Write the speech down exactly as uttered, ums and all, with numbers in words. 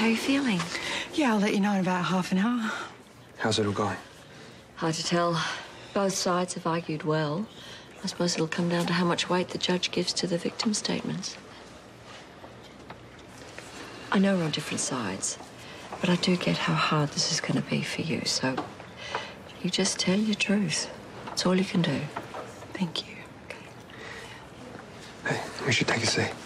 How are you feeling? Yeah, I'll let you know in about half an hour. How's it all going? Hard to tell. Both sides have argued well. I suppose it'll come down to how much weight the judge gives to the victim statements. I know we're on different sides, but I do get how hard this is going to be for you, so you just tell your truth. That's all you can do. Thank you. Hey, we should take a seat.